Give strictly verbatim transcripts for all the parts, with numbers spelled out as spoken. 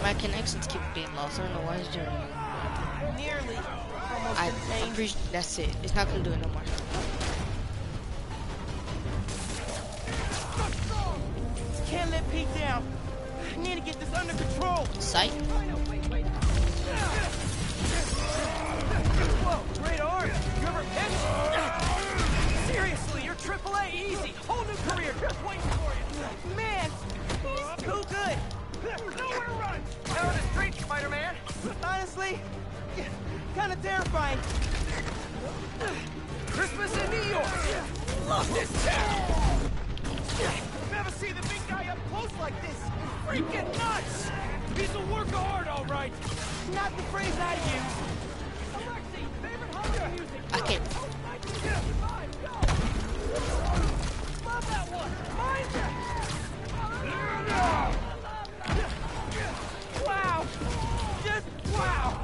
My connections keep being lost. I don't know why it's doing it. Nearly. Almost I contained. appreciate. That's it. It's not gonna do it no more. Can't let Pete down. I need to get this under control. Sight. Whoa, great arm. You ever pitched? Seriously, you're triple A easy. Whole new career just waiting for you. Man, he's too good. Nowhere to run. Out of the street, Spider-Man. Honestly, kind of terrifying. Christmas in New York. Love this town. Never see the big guy up close like this. Freaking nuts. He's a work of art, all right. Not the phrase I use. Alexi, favorite holiday music. I can't. Love that one. Mind ya. Wow. Just wow.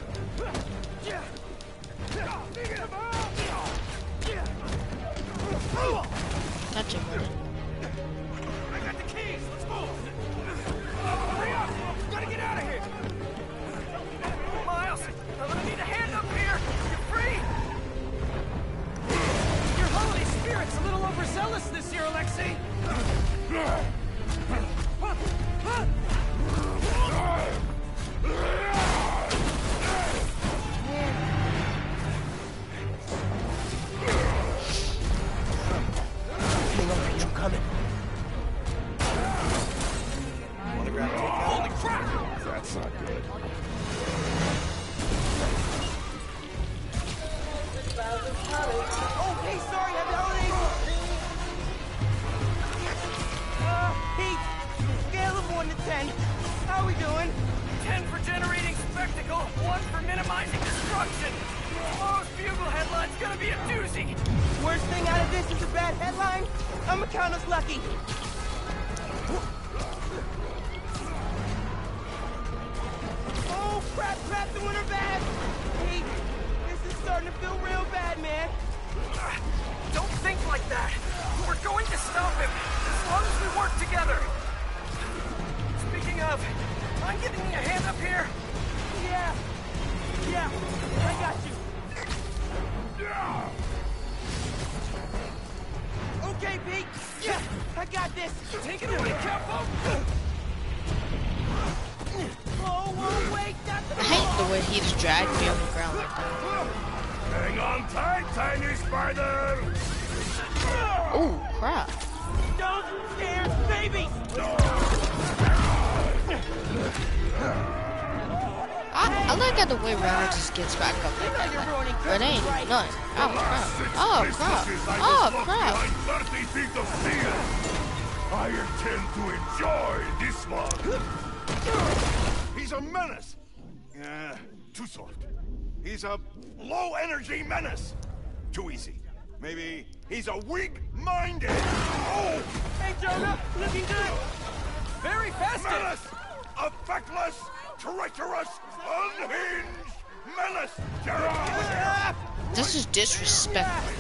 Touch him with it. I got the keys. Let's move. Hurry up. Gotta get out of here. Miles, I'm gonna need a hand up here. You free? Your holiday spirit's a little overzealous this year, Alexei. I'm coming. Wanna grab takeout? Holy crap! That's not good. Oh, hey, sorry, happy holidays. Uh, Pete, scale of one to ten. How we doing? Ten for generating spectacle, one for minimizing destruction. Tomorrow's bugle headline's gonna be a doozy. Worst thing out of this is a bad headline. I'ma count us lucky. Oh, crap, crap, doing her bad. Pete, this is starting to feel real bad, man. Don't think like that. We're going to stop him, as long as we work together. Speaking of, mind giving me a hand up here? Yeah. Yeah, I got you. Okay, Pete. Yeah, I got this. Take it away, Capo. Oh, whoa, wait, that's the I hate the way he just dragged me on the ground like that. Hang on tight, tiny spider! Oh, crap. Don't scare babies! I, I like how the way Runner just gets back up like that. Like, but ain't none. Oh, crap. Oh, crap. Oh, crap. Behind thirty feet of steel. I intend to enjoy this one. He's a menace. Uh, too soft. He's a low-energy menace. Too easy. Maybe he's a weak-minded. Oh! Hey, Jonah, looking good. Very festive. Menace! A feckless, treacherous, unhinged menace! Ah! This is disrespectful.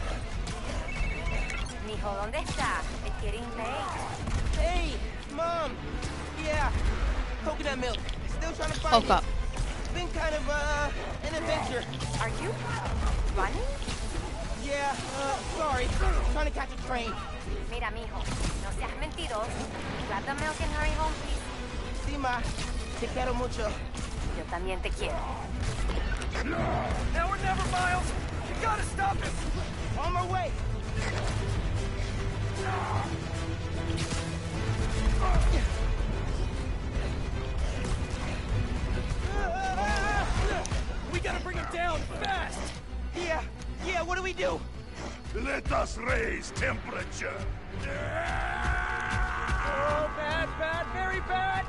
Mijo, ¿dónde está? It's getting late. Hey, Mom. Yeah, coconut milk. Still trying to find Poke it. up. It's been kind of, uh, an adventure. Are you running? Yeah, uh, sorry. Trying to catch a train. Mira, mijo, no seas mentiroso. Grab the milk and hurry home, please. Sí, ma. Te quiero mucho. Yo también te quiero. Now or never, Miles. You gotta stop him. On my way. We gotta bring him down fast. Yeah, yeah, what do we do? Let us raise temperature. Oh, bad, bad, very bad.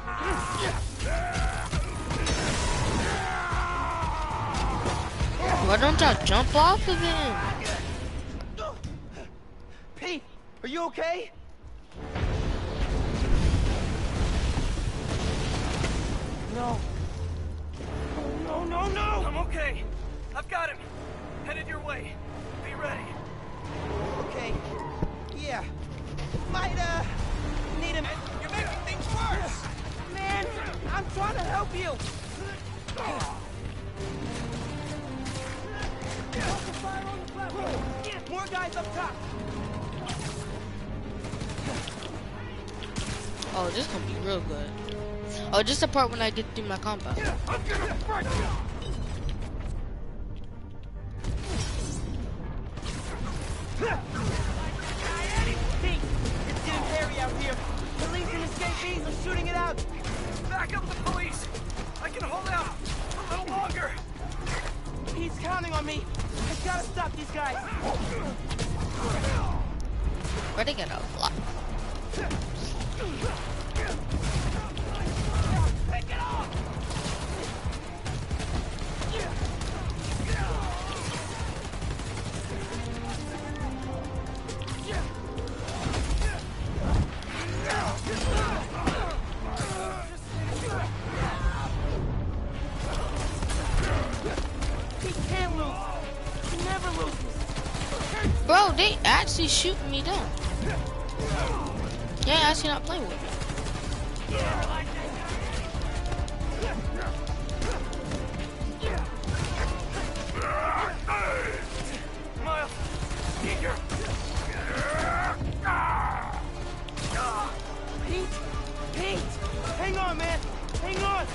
Why don't y'all jump off of him? Pete, are you okay? No. No, no, no! I'm okay. I've got him. Headed your way. Be ready. Okay. Yeah. Might, uh, need him. You're making things worse! Man, I'm trying view. More guys up top. Oh, this is gonna be real good. Oh, just the part when I get through my combo. I'm gonna break you! Pete, it's getting hairy out here. Police and escapees are shooting it out. Back up the police. I can hold out a little longer. He's counting on me. I gotta stop these guys. Where'd they get a lot? Pick it off. He can't lose. He never loses. Bro, they actually shooting me down. Yeah, actually not playing with me. Miles, eager. Pete, Pete, hang on, man, hang on.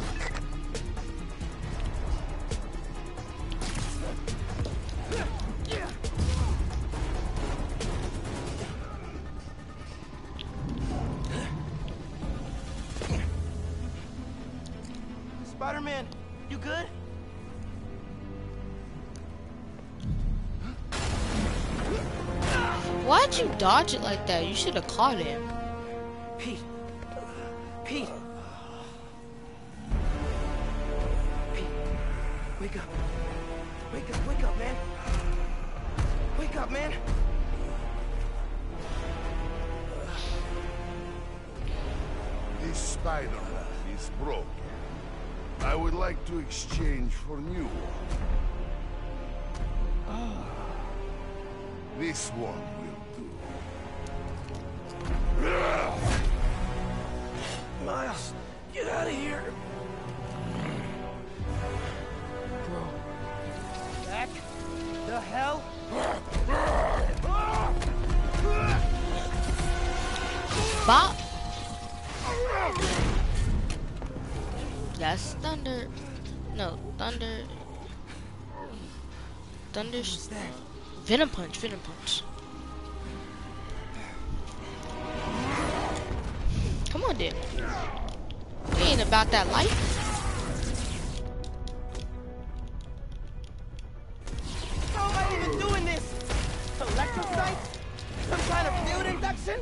Spiderman, you good? Why'd you dodge it like that? You should have caught him. Pete, Pete, Pete, wake up, wake up, wake up, man, wake up, man. This Spiderman is broken. I would like to exchange for new one. Ah, this one will do. Miles, get out of here. Bro. Back the hell? Bop. That's thunder. No, thunder. Thunder. Venom punch, venom punch. Come on, dude. You ain't about that life. How am I even doing this? Electrocyte? Some kind of field induction?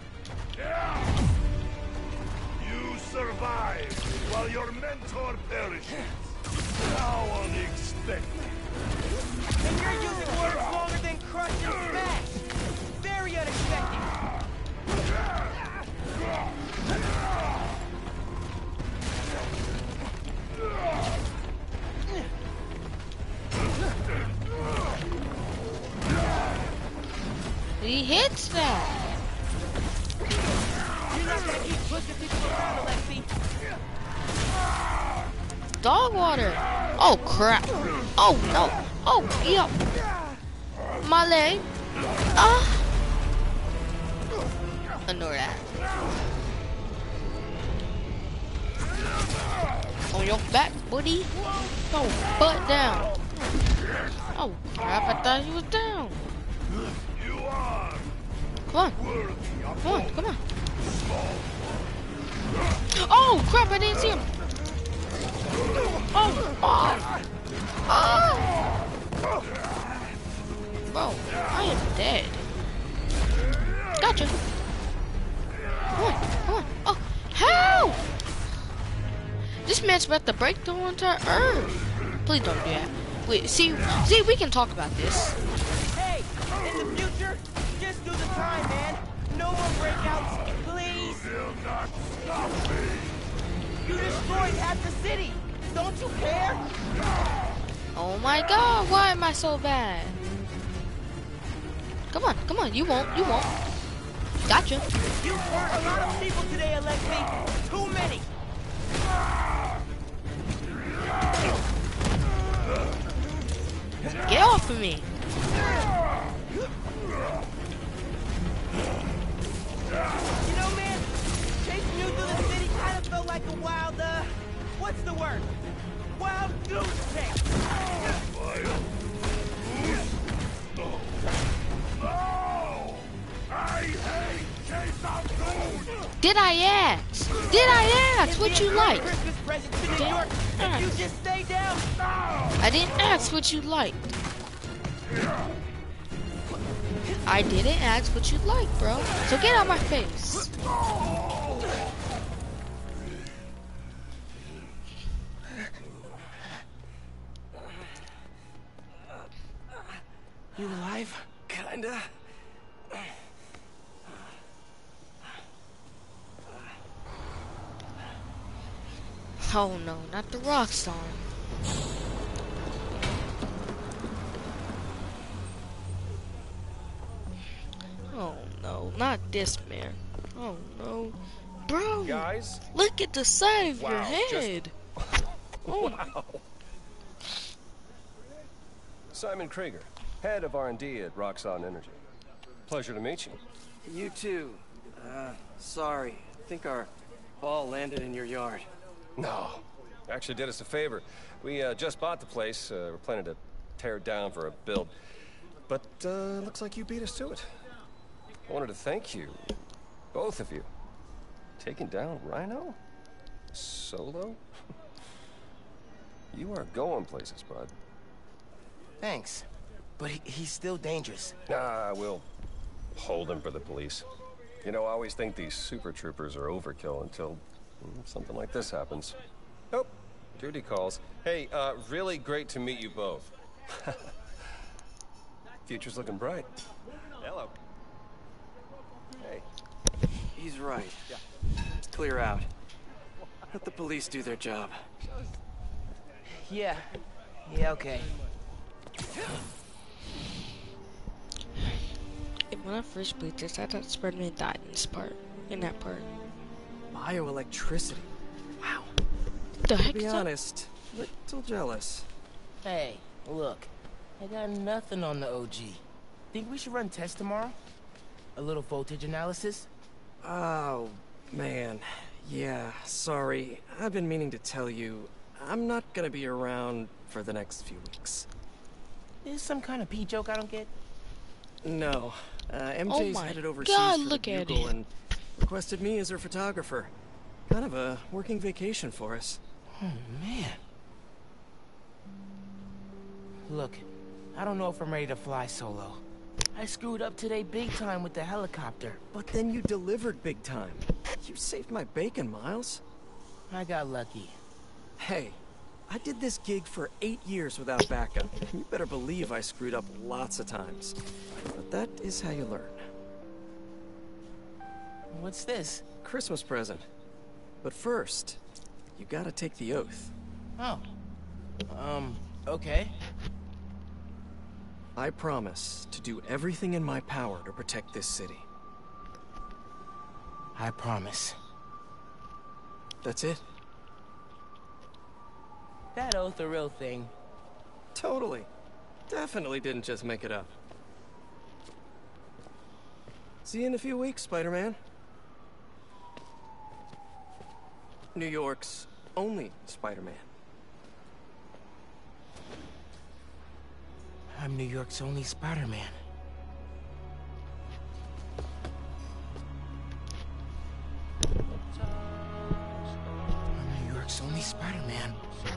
You survived while your mentor perishes. How unexpected. And you're using words longer than crush and smash. Very unexpected. He hits that. You're not gonna keep pushing people around, Alexi. Dog water. Oh crap. Oh no. Oh yeah. My leg. Ah. Ignore that. On your back, buddy. Oh, butt down. Oh crap! I thought he was down. You are Come on. worthy of Come on. Come on. Oh crap! I didn't see him. Oh. Oh. Oh. Bro, I am dead. Gotcha. Come on, come on. Oh, how? This man's about to break through into Earth. Please don't do that. Wait, see, see, we can talk about this. Hey, in the future, just do the time, man. No more breakouts, please. will not stop me. You destroyed half the city. Don't you care? Oh my God, why am I so bad? Come on, come on, you won't, you won't. Gotcha. You hurt a lot of people today, Alexi. Too many. of me. You know, man, chasing you through the city kind of felt like a wild, uh, what's the word? Wild goose chase. I hate chase of goons! Did I ask? Did I ask what you like? Christmas present to New York if you just stay down. I didn't ask what you liked. I didn't ask what you like, bro. So get out my face. You alive? Kinda. Oh no, not the rock song. Oh no, not this man. Oh no. Bro, Guys, look at the side of Wow, your just- head. Oh, wow. Simon Krieger, head of R and D at Roxxon Energy. Pleasure to meet you. You too. Uh, sorry. I think our ball landed in your yard. No, actually did us a favor. We uh, just bought the place. Uh, we're planning to tear it down for a build. But uh, looks like you beat us to it. I wanted to thank you, both of you. Taking down Rhino? Solo? You are going places, bud. Thanks. But he, he's still dangerous. Nah, we'll hold him for the police. You know, I always think these super troopers are overkill until mm, something like this happens. Oh, duty calls. Hey, uh, really great to meet you both. Future's looking bright. Hello. Hey. He's right. Let's clear out. Let the police do their job. Yeah. Yeah, okay. when I first played this, I thought Spiderman died in this part, in that part. Bioelectricity. Wow. What the heck To be is that? honest, little jealous. Hey, look. I got nothing on the O G. Think we should run tests tomorrow? A little voltage analysis? Oh, man. Yeah, sorry. I've been meaning to tell you, I'm not gonna be around for the next few weeks. Is this some kind of pee joke I don't get? No. Uh, M Oh J's my headed overseas God, for the look at Bugle it. and requested me as her photographer. Kind of a working vacation for us. Oh, man. Look, I don't know if I'm ready to fly solo. I screwed up today big time with the helicopter. But then you delivered big time. You saved my bacon, Miles. I got lucky. Hey, I did this gig for eight years without backup. You better believe I screwed up lots of times. But that is how you learn. What's this? Christmas present. But first, you gotta take the oath. Oh. Um, okay. I promise to do everything in my power to protect this city. I promise. That's it? That oath a real thing. Totally. Definitely didn't just make it up. See you in a few weeks, Spider-Man. New York's only Spider-Man. I'm New York's only Spider-Man. I'm New York's only Spider-Man.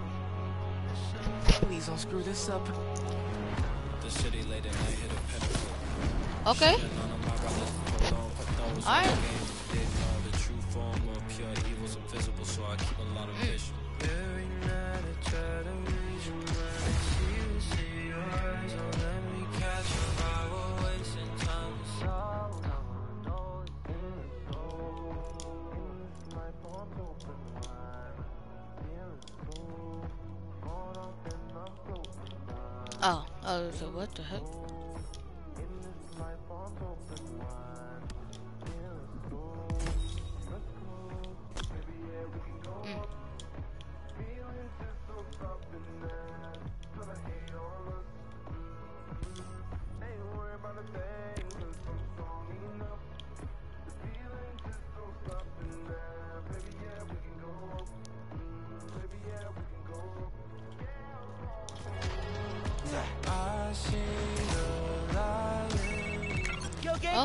Please don't screw this up. The city late at night hit a pinnacle. Okay. None of my brothers hold on, put those Alright. on the game. Didn't know the true form of pure evil's invisible, so I keep a lot of vision. Every night I try to read your mind, see you, see your eyes, don't let me catch you. I will wasting time. It's all I know is my phone open wide. Oh, oh, so what the heck?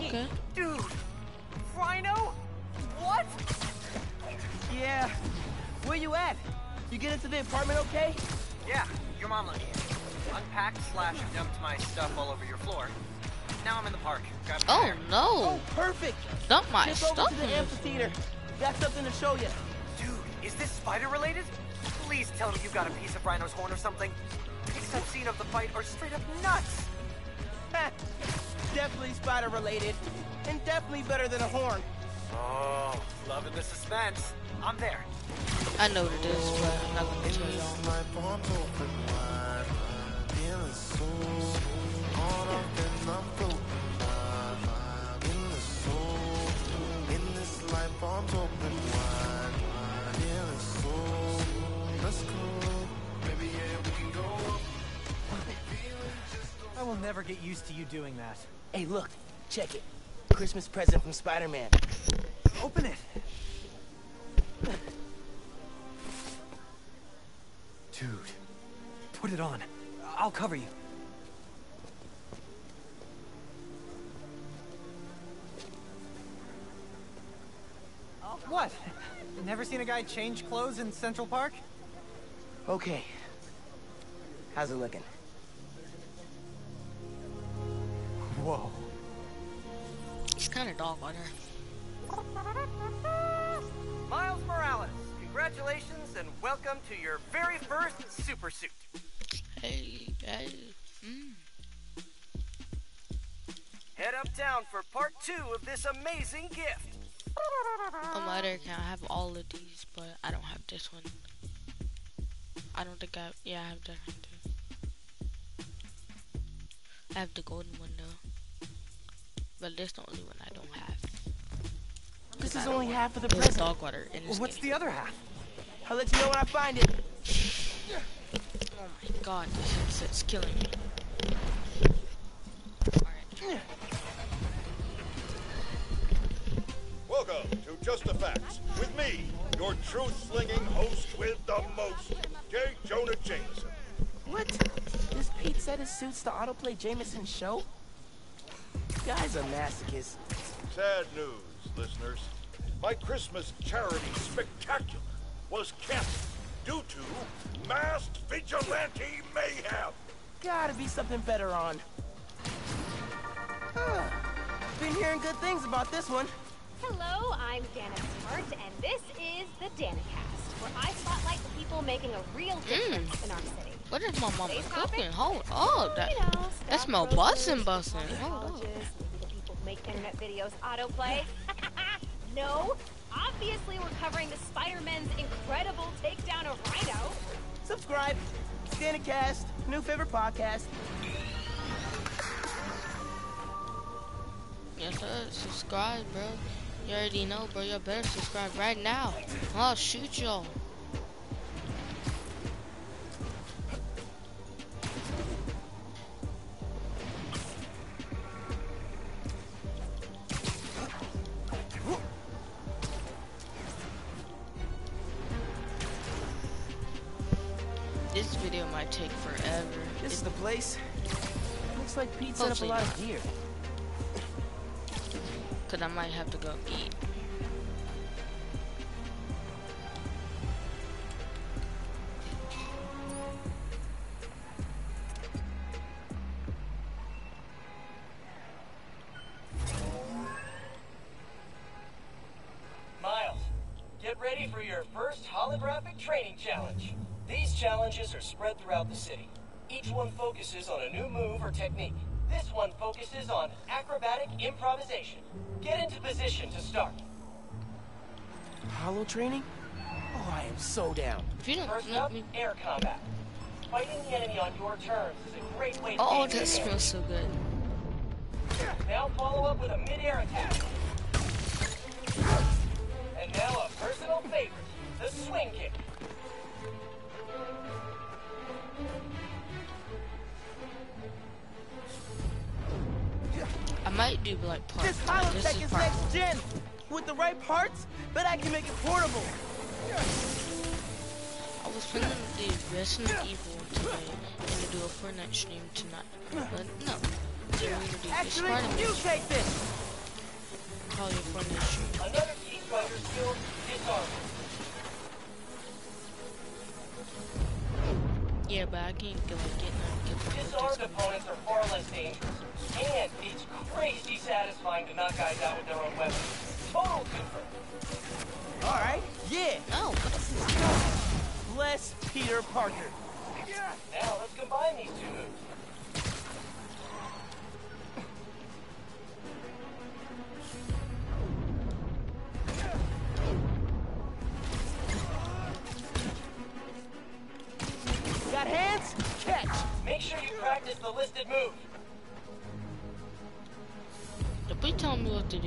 Okay. Dude, Rhino? What? Yeah. Where you at? You get into the apartment okay? Yeah, your mom let me in. Unpacked slash dumped my stuff all over your floor. Now I'm in the park. Grab Oh there. no! Oh, perfect. Dump my Tip stuff over to in the this amphitheater. thing. Got something to show you. Dude, is this spider related? Please tell me you got a piece of Rhino's horn or something. Pics I've seen of the fight are straight up nuts. Definitely spider related. And definitely better than a horn. Oh, loving the suspense. I'm there. I know what it is, but I'm not gonna tell y'all. I will never get used to you doing that. Hey, look. Check it. Christmas present from Spider-Man. Open it. Dude, put it on. I'll cover you. What? Never seen a guy change clothes in Central Park? Okay. How's it looking? Whoa. It's kind of dog water. Miles Morales, congratulations and welcome to your very first super suit. Hey, hey. Mm. Head uptown for part two of this amazing gift. On my other account, I have all of these, but I don't have this one. I don't think I. Yeah, I have that one too. I have the golden one though, but this is the only one I don't have. This is only half of the There's present. dog water in this What's game. the other half? I'll let you know when I find it. Oh my god, this headset's killing me. Alright. Welcome to Just the Facts with me, your truth-slinging host with the most, J. Jonah Jameson. What? This Pete said his suits to autoplay Jameson's show? Guy's a masochist. Sad news, listeners. My Christmas charity spectacular was canceled due to masked vigilante mayhem. Gotta be something better on. Huh. Been hearing good things about this one. Hello, I'm Dana Smart, and this is the DanaCast, where I spotlight the people making a real difference Mm. in our city. What is my mama Today's cooking? topic? Hold oh that You know, that staff smell roasters, bussin' bussin'. Hold on. colleges, maybe the people who make internet videos autoplay. No, obviously we're covering the Spider-Man's incredible takedown of Rhino. Subscribe. DanaCast, new favorite podcast. Yes sir, subscribe bro. You already know bro, you better subscribe right now. I'll shoot y'all. This video might take forever. This is the place. Looks like Pete set up a Hopefully lot not. of gear. Cause I might have to go eat. Miles, get ready for your first holographic training challenge. These challenges are spread throughout the city. Each one focuses on a new move or technique. This one focuses on acrobatic improvisation. Get into position to start. Hollow training? Oh, I am so down. If you don't First let up, me. air combat. Fighting the enemy on your terms is a great way to Oh, gain that advantage. smells so good. Now follow up with a mid-air attack. And now a personal favorite, the swing kick. I might do like part This one. hollow This tech is is part next one. gen. With the right parts, bet I can make it portable. I was planning to do Resident Evil today and to do a Fortnite stream tonight, but no. Today we're gonna do Actually, Spider-Man. you take this. call your front issue. Another key spider skill, disarming. Yeah, but I can't get like get get Disarmed opponents are far less dangerous, and it's crazy satisfying to knock guys out with their own weapons. Total confirm. All right, yeah. No. Bless Peter Parker. Now let's combine these two moves. Got hands? Catch. Make sure you practice the listed move. Don't be telling me what to do.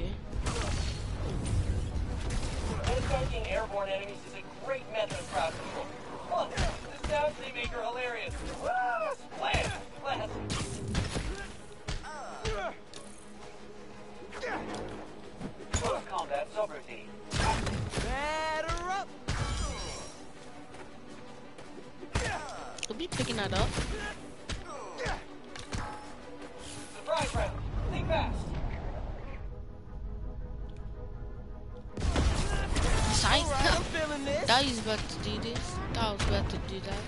Attacking airborne enemies is a great method of crowd control. Plus, the sounds they make are hilarious. Woo! Splash! Splash! Close combat subroutine. Batter up. Don't be picking that up. Surprise round. Think fast. Psych. All right, I'm feeling this. Thought he was about to do this. Thought I was about to do that.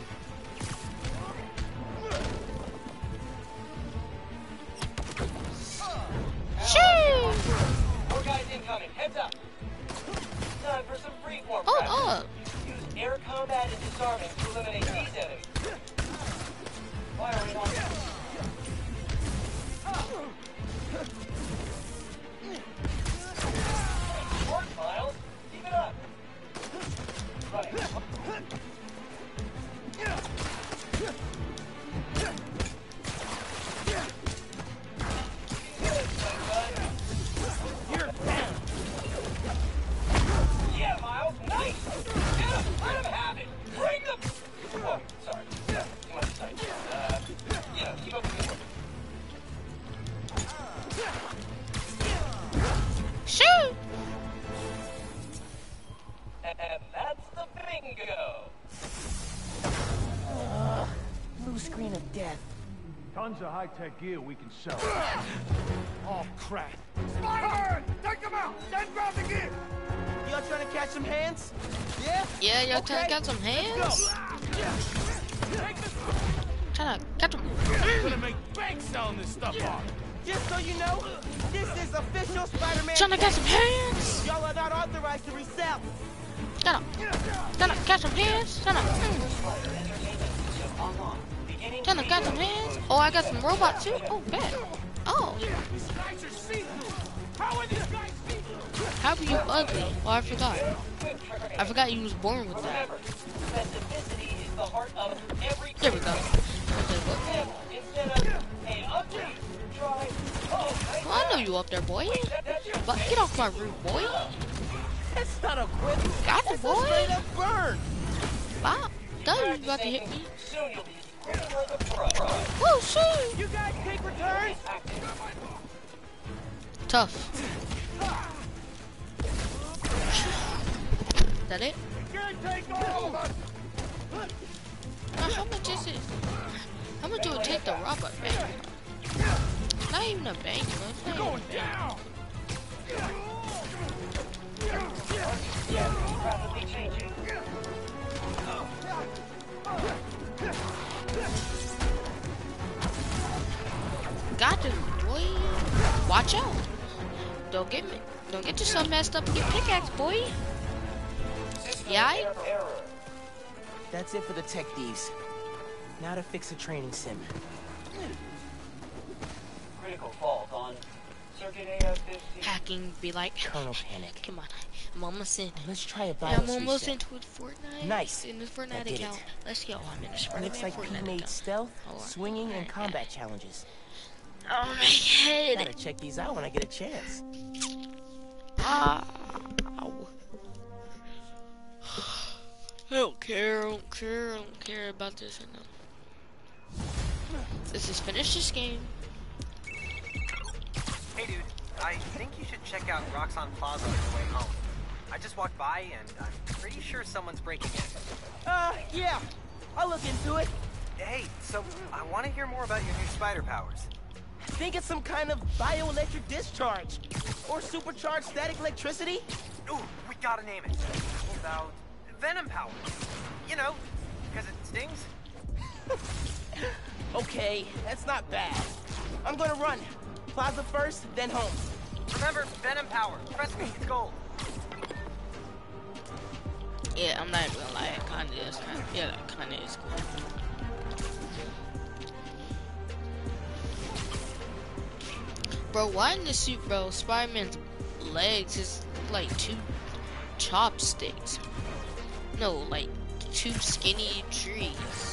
Shoo! More guys incoming. Heads up. Time for some freeform Hold practice. up. Use air combat and disarming to eliminate these enemies. Firing on. Work, Miles. Keep it up. Right. You're down. Yeah, Miles. Nice. Get him. Let him have it. Bring them. Oh, sorry. Too much sight. Uh, you know, keep up with me. Shoo! And that's the bingo. Uh, blue screen of death. Tons of high-tech gear we can sell. Oh, crap. Spider-Man! Take him out! Then grab the gear! Y'all trying to catch some hands? Yeah? Yeah, y'all Okay, trying to get some hands? Let's Trying to get them. go. Gonna make bank selling this stuff off. Just so you know, this is official Spider-Man. Trying to get some hands. Y'all are not authorized to resell. Gotta, gotta get some hands. Trying to, mm. Trying to get some hands. Oh, I got some robots too. Oh, bad. Oh. These guys are see-through. How are these guys see-through? How are you ugly? Oh, I forgot. I forgot you was born with that. Remember, specificity is the heart of every There we go. Instead of, hey, ugly, try, oh, Well, I know you up there, boy. But get off my roof, boy. That's not a quit. Got the That's a boy. straight up burn. Wow. Thought you was about to hit me. soon you'll be screaming like a pro. Whoa, shoot. You guys take returns? Tough. Is that it? Can't take all of us. Now, how much is it? How much do it take to rob a bank? Not even a bank, bro. It's not even a bank. Down. Rapidly changing. Got this, boy. Watch out. Don't get me. Don't get yourself messed up and get pickaxe, boy. Yeah, I... Error. That's it for the tech thieves. Now to fix a training sim. Critical fault on circuit A F fifteen. Hacking be like... Kernel panic. Come on. I'm almost in. Let's try a Yeah, BIOS I'm almost reset. into it Fortnite. Nice. In this I Fortnite did account. it. Let's go. I'm in a Spiderman Looks like Fortnite he made account. stealth, Oh, swinging, and alright. combat challenges. Oh my head. Gotta check these out when I get a chance. Ah. Ow. I don't care. I don't care. I don't care about this right now. Let's just finish this game. Hey dude, I think you should check out Roxxon Plaza on your way home. I just walked by and I'm pretty sure someone's breaking in. Uh, yeah. I'll look into it. Hey, so I want to hear more about your new spider powers. think it's some kind of bioelectric discharge. Or supercharged static electricity. Ooh, we gotta name it. How about Venom Power? You know, because it stings. Okay, that's not bad. I'm gonna run. Plaza first, then home. Remember, Venom Power. Trust me, it's gold. Yeah, I'm not even gonna lie, it kinda is. Yeah, that kinda is cool. Bro, why in this suit, bro? Spider-Man's legs is like two chopsticks. No, like two skinny trees.